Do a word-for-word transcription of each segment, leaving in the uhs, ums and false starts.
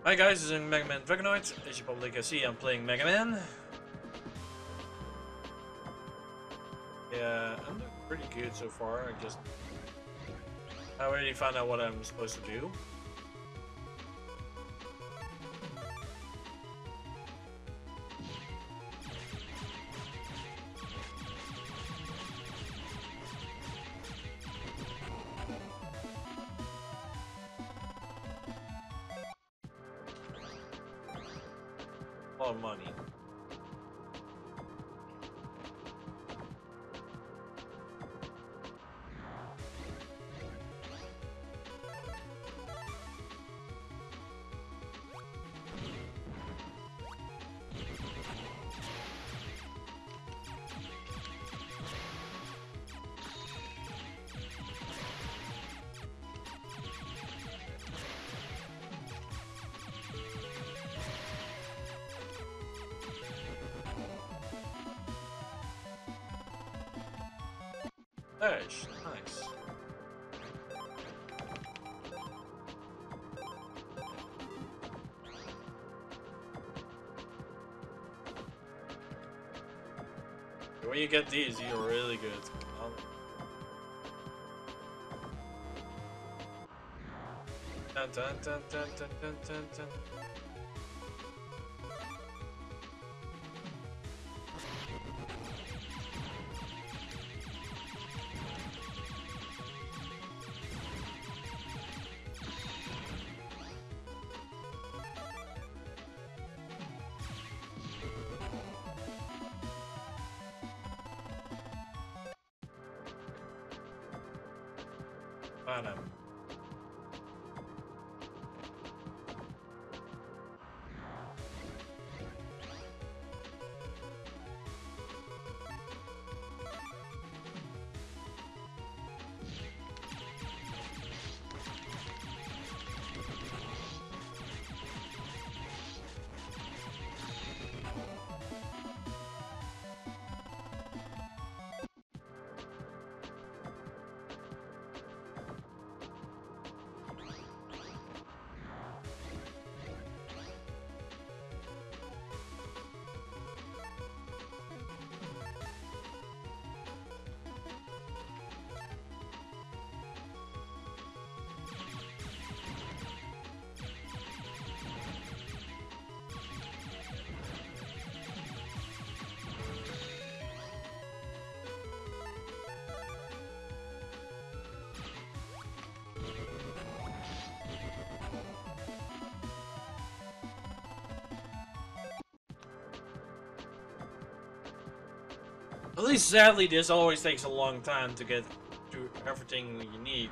Hi guys, this is MegaDragonoid. As you probably can see, I'm playing Megaman. Yeah, I'm doing pretty good so far. I just I already found out what I'm supposed to do. A lot of money. Nice, nice. When you get these, you're really good. Um, dun, dun, dun, dun, dun, dun, dun, dun. Bottom. At least, sadly, this always takes a long time to get to everything you need.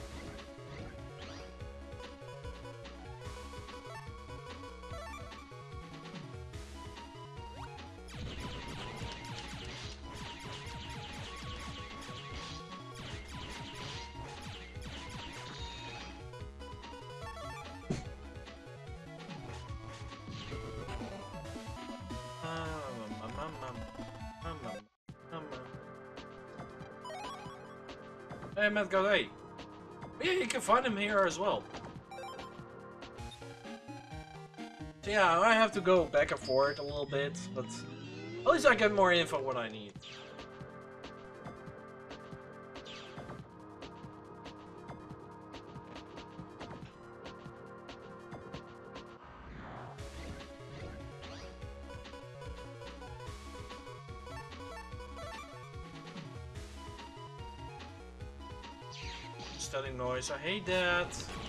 Hey, Matt goes, hey. Yeah, you can find him here as well. So yeah, I have to go back and forth a little bit, but at least I get more info what I need. Static noise, I hate that.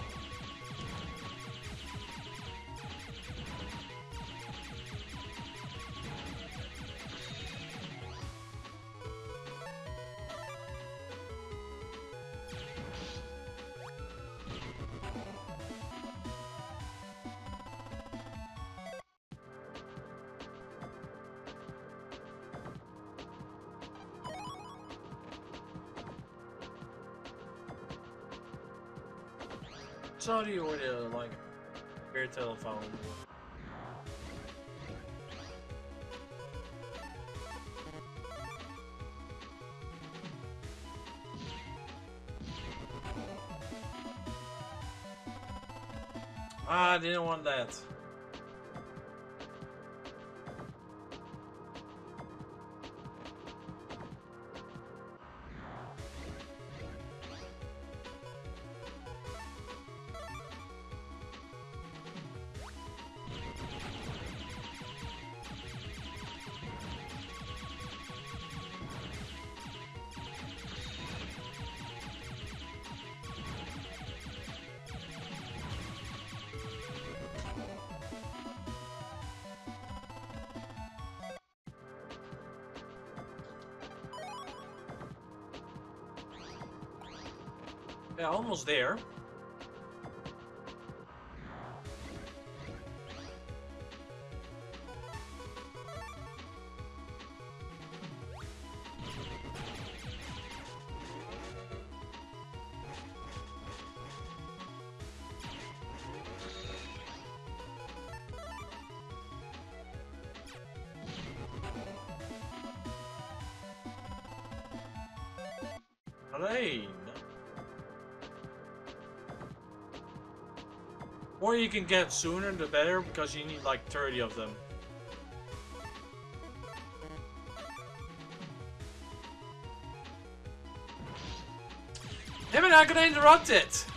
Sorry, or the like your telephone. Ah, I didn't want that. Yeah, almost there. Rain. More you can get sooner, the better, because you need like thirty of them. Damn it, I'm gonna interrupt it!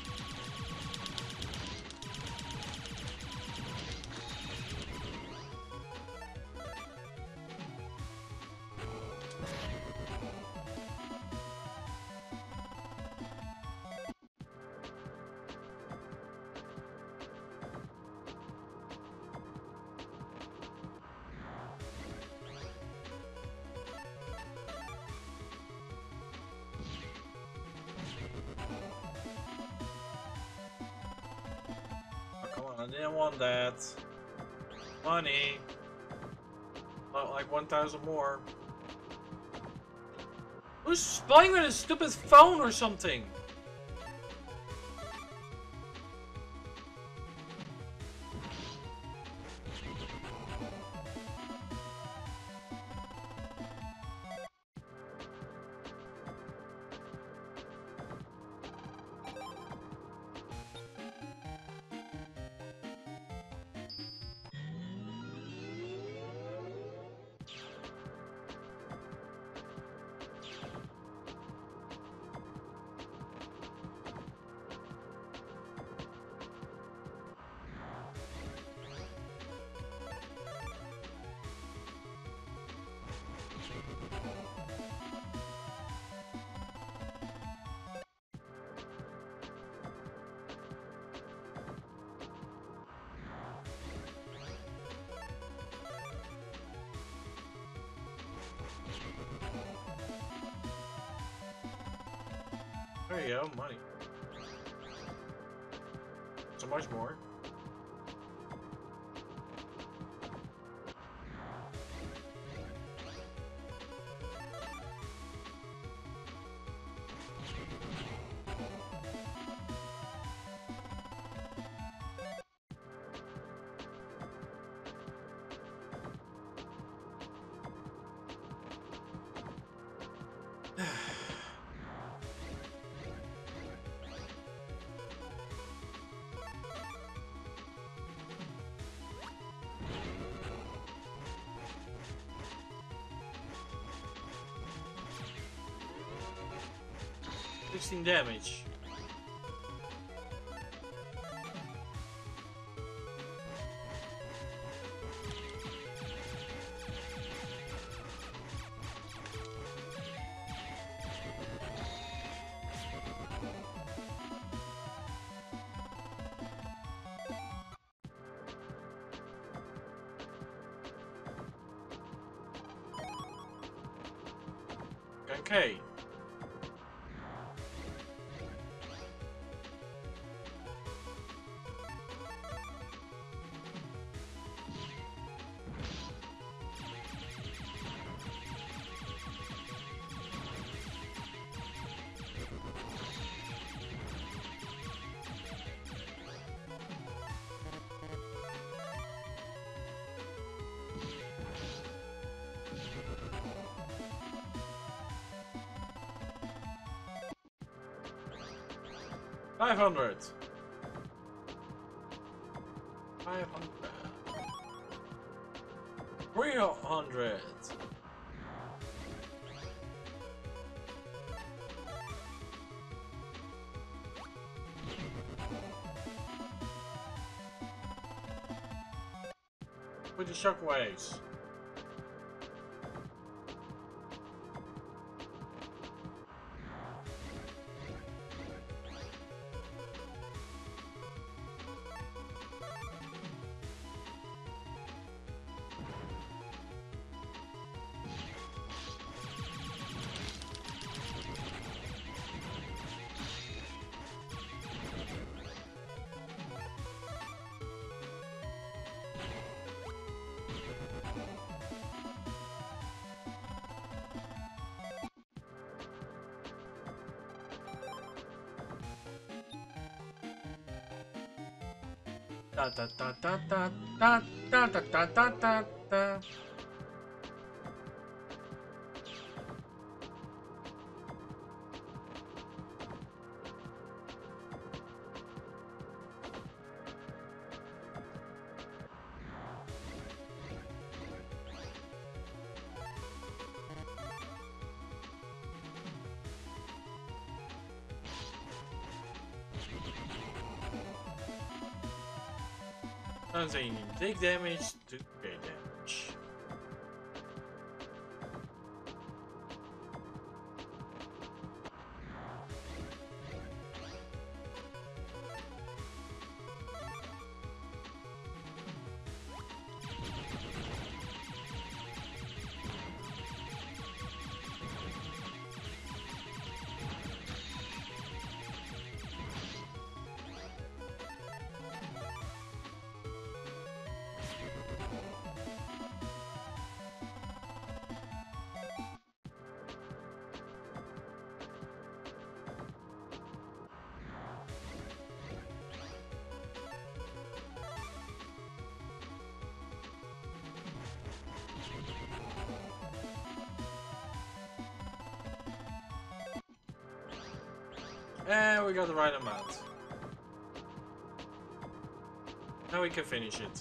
I didn't want that. Money. Not like one thousand more. Who's spying with a stupid phone or something? There you go, money. So much more. sixteen damage. Okay. Five hundred. five hundred. three hundred. With the shockwaves. Da da da da da da da da da da da da. Sounds like you need to take damage to get damage. And we got the right amount. Now we can finish it.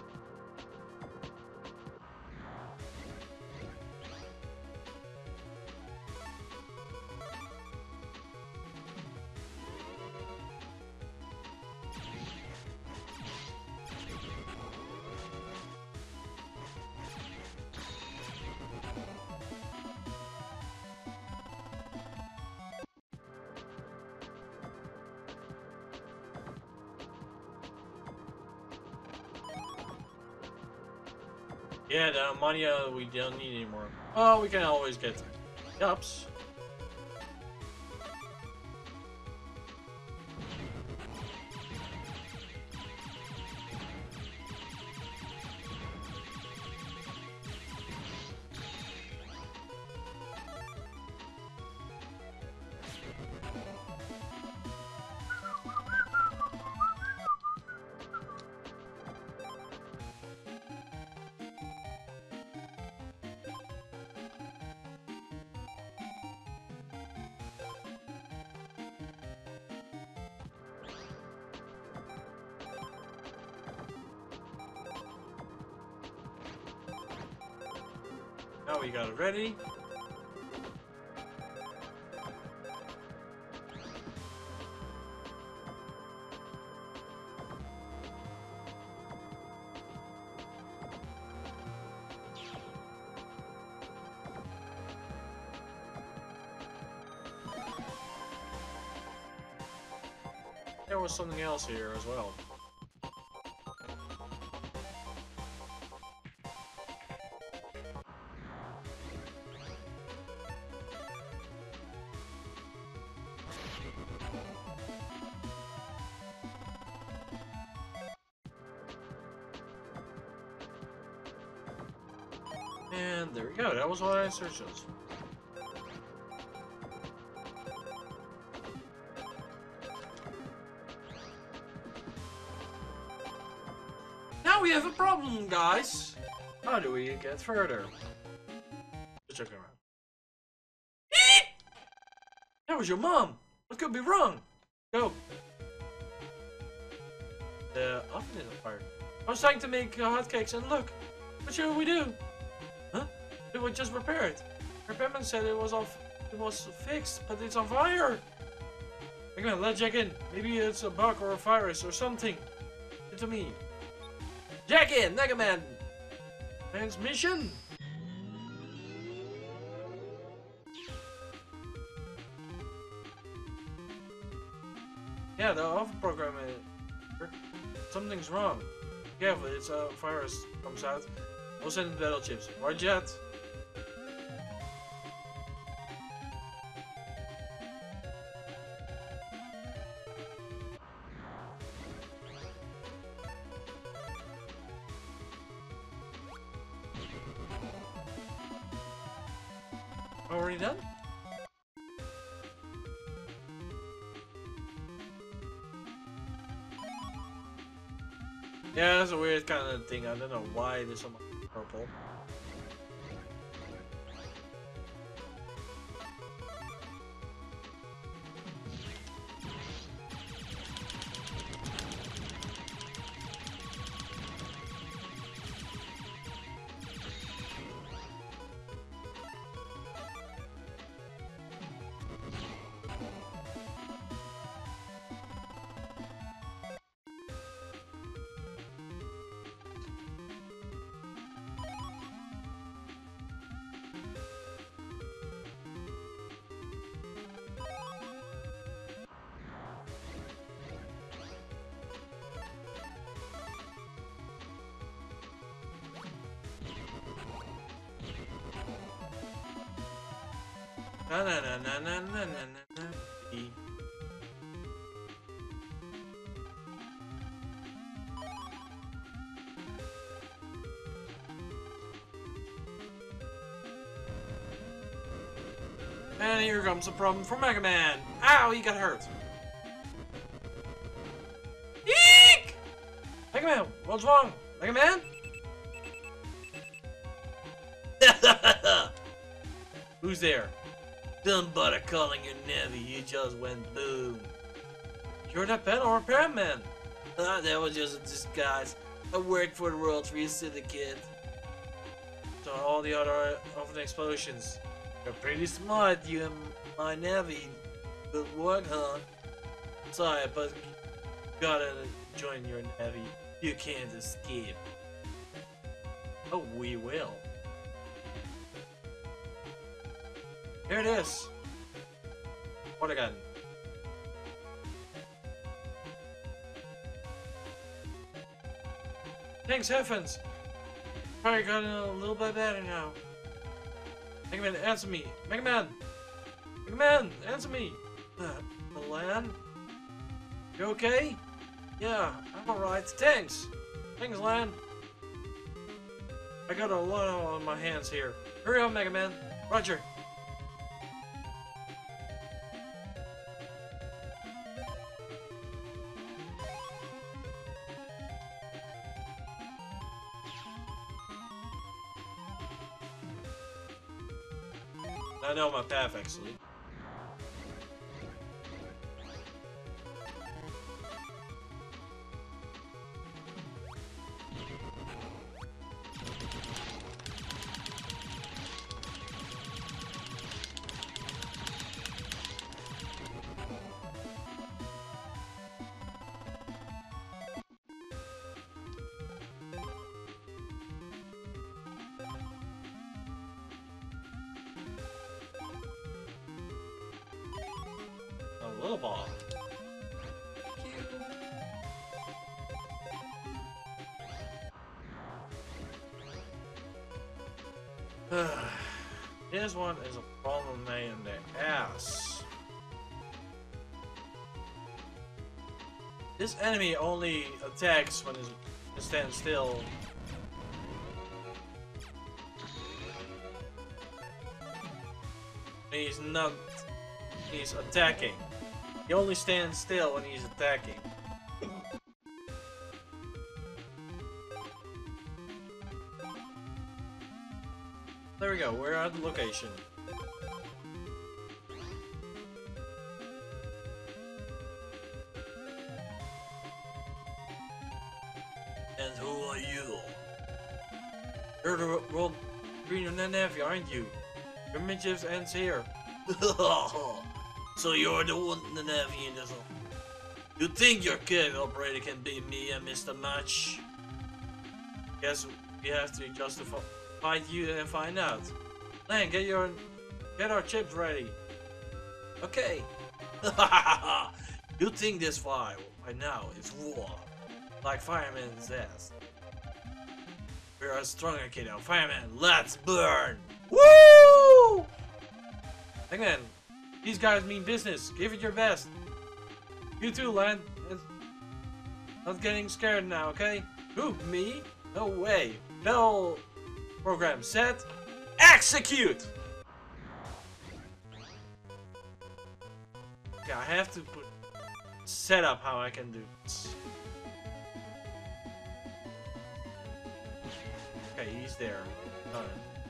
Yeah, the money uh, we don't need anymore. Oh, we can always get ups. Now we got it ready. There was something else here as well. And there we go, that was what I searched. Now we have a problem, guys! How do we get further? Let's check around. That was your mom! What could be wrong? Go! The oven is on fire. I was trying to make uh, hotcakes and look, what should we do? Huh? It was just repaired. Repairman said it was off, it was fixed, but it's on fire. Megaman, let's check in. Maybe it's a bug or a virus or something. It to me. Jack in, Megaman. Transmission. Yeah, the off program. Uh, something's wrong. Careful, it's a virus comes out. I'll send the battle chips. Right, Jet? Already done? Yeah, that's a weird kind of thing. I don't know why there's so much purple. Na na na na na na na na na. And here comes a problem for Megaman. Ow, he got hurt. Eek! Megaman, what's wrong? Megaman? Who's there? Don't bother calling your Navy, you just went boom. You're that pen or repairman? Ah, that was just a disguise. I work for the World Tree Syndicate. So all the other of the explosions. You're pretty smart, you and my Navy. Good work, huh? Sorry, but you gotta join your Navy. You can't escape. Oh, we will. Here it is. What again? Thanks heavens. Probably got a little bit better now. Megaman, answer me. Megaman! Megaman, answer me! Uh, Milan? You okay? Yeah, I'm alright. Thanks! Thanks, Lan. I got a lot on my hands here. Hurry up, Megaman. Roger. I know my path, actually. A little ball. This one is a problem me in the ass. This enemy only attacks when it stands still. He's not. He's attacking. He only stands still when he's attacking. There we go, we're at the location. And who are you? You're the world green and Navy, aren't you? Your midgets ends here. So you're the one in the Navy in this one. You think your kid operator can beat me and Mister Match? Guess we have to just to fight you and find out. Lan, get your get our chips ready. Okay. You think this fire right now is war, like Fireman says. We're a stronger kiddo. Fireman, let's burn! Woo! Again, these guys mean business. Give it your best. You too, Lan. Not getting scared now, okay? Who, me? No way. No. Program set. Execute! Yeah, I have to put set up how I can do this. Okay, he's there. Done.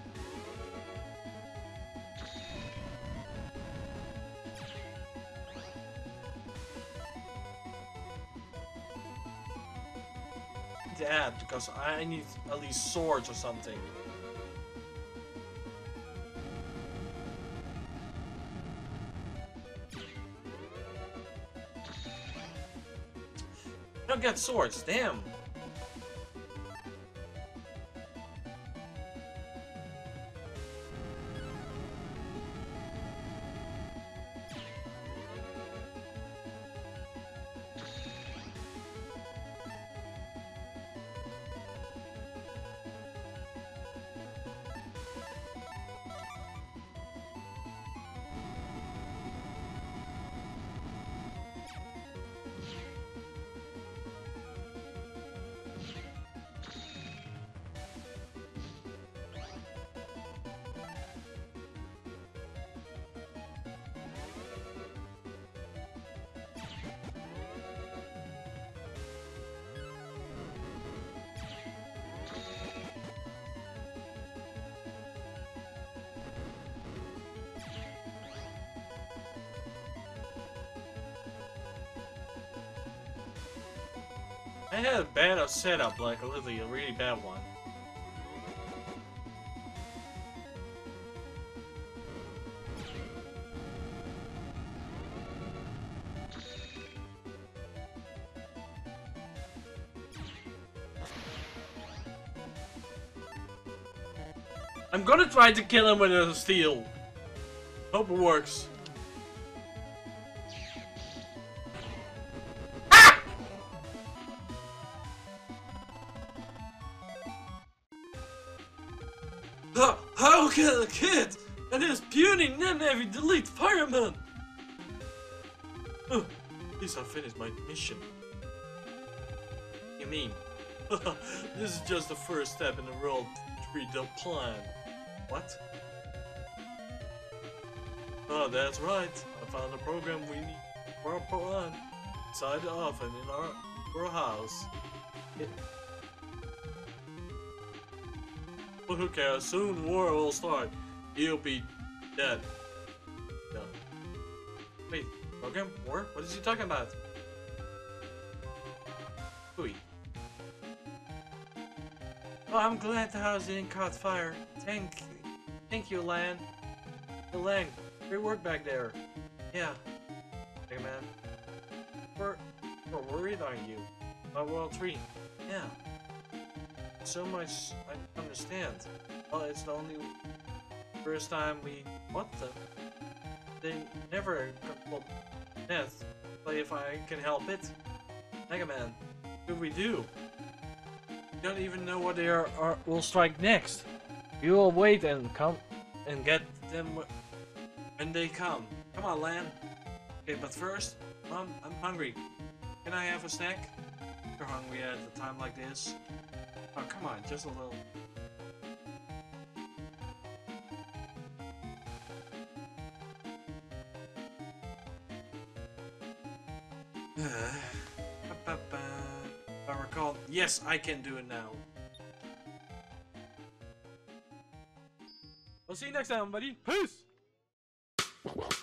To add because I need at least swords or something. I don't get swords, damn. I had a bad setup, like literally a really bad one. I'm gonna try to kill him with a steel. Hope it works. How can a kid and his puny non-heavy delete fireman? Oh, at least I finished my mission. You mean? This is just the first step in the World three D plan. What? Oh, that's right. I found a program we need for our plan inside the oven in our, our house. It But who cares? Soon the war will start. He'll be dead. Yeah. Wait, program? War? What is he talking about? Ooey. Oh, I'm glad the house didn't caught fire. Thank thank you, Lan. Hey, Lang, great work back there. Yeah. Hey, man. We're, we're worried, aren't you? About World three. Yeah. So much I understand. Well, it's the only first time we what the they never well yes play if I can help it. Megaman, what do we do? We don't even know what they are, are will strike next. We will wait and come and get them when they come. Come on, Lan. Okay, but first, Mom, I'm hungry. Can I have a snack? You're hungry at a time like this. Oh, come on, just a little. I recall. Yes, I can do it now. We'll see you next time, buddy. Peace!